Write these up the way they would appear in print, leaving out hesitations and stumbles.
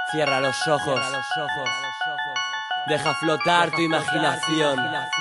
Cierra los ojos. Deja flotar tu imaginación.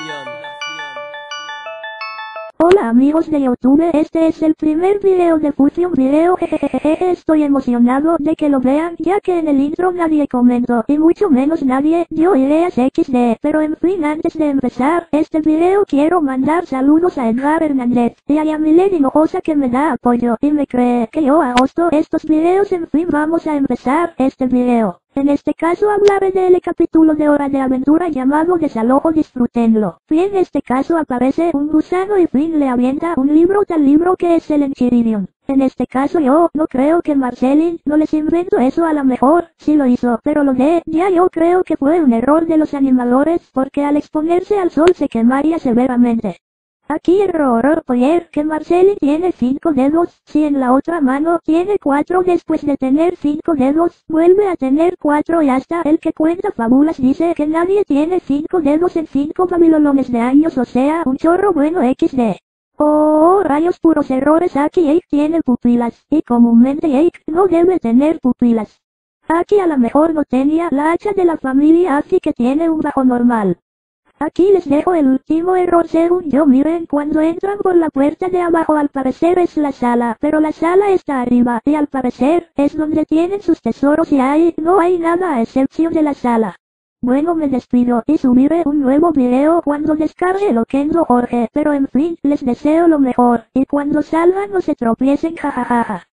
Hola amigos de YouTube, este es el primer video de Fusion Video, jejejeje, estoy emocionado de que lo vean, ya que en el intro nadie comentó, y mucho menos nadie dio ideas XD, pero en fin, antes de empezar este video quiero mandar saludos a Edgar Hernández, y a Yamilet Hinojosa que me da apoyo, y me cree que yo hago estos videos. En fin, vamos a empezar este video. En este caso hablaré del capítulo de Hora de Aventura llamado Desalojo, disfrútenlo. En este caso aparece un gusano y Finn le avienta un libro, tal libro que es el Enchiridion. En este caso yo no creo que Marceline no les inventó eso, a lo mejor sí lo hizo, pero lo de ya yo creo que fue un error de los animadores, porque al exponerse al sol se quemaría severamente. Aquí error, oye, que Marceline tiene 5 dedos, si en la otra mano tiene 4, después de tener 5 dedos, vuelve a tener 4 y hasta el que cuenta fábulas dice que nadie tiene 5 dedos en 5 babilolones de años, o sea, un chorro bueno XD. Oh, rayos, puros errores. Aquí Jake tiene pupilas, y comúnmente Jake no debe tener pupilas. Aquí a lo mejor no tenía la hacha de la familia, así que tiene un bajo normal. Aquí les dejo el último error según yo. Miren, cuando entran por la puerta de abajo al parecer es la sala, pero la sala está arriba, y al parecer es donde tienen sus tesoros, y ahí no hay nada a excepción de la sala. Bueno, me despido y subiré un nuevo video cuando descargue Loquendo Jorge, pero en fin, les deseo lo mejor, y cuando salgan no se tropiecen, jajajaja.